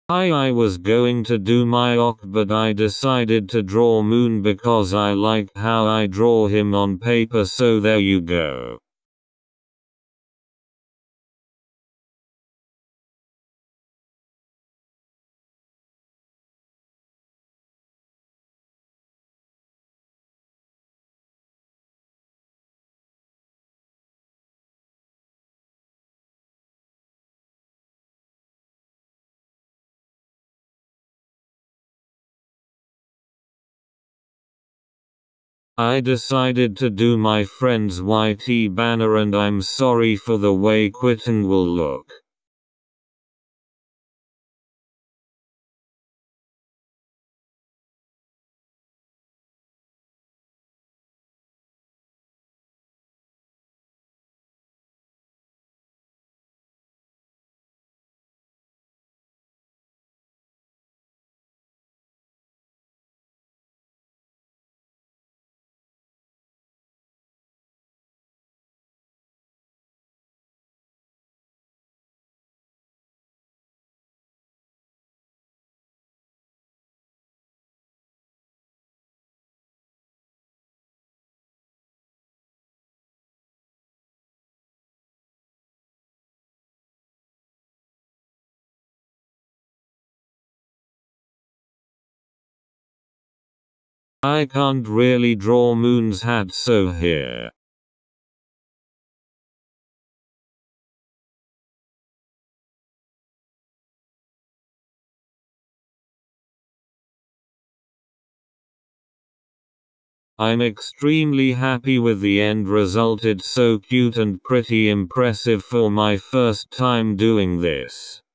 I was going to do my ok, but I decided to draw Moon because I like how I draw him on paper, so there you go. I decided to do my friend's YT banner, and I'm sorry for the way Quitten will look. I can't really draw Moon's hat, so here. I'm extremely happy with the end result. It's so cute and pretty impressive for my first time doing this.